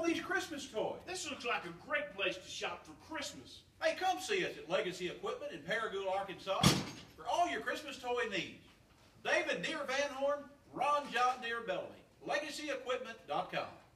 these Christmas toys. This looks like a great place to shop for Christmas. Hey, come see us at Legacy Equipment in Paragould, Arkansas for all your Christmas toy needs. David Deer Van Horn, Ron Jott Deer Bellamy. LegacyEquipment.com.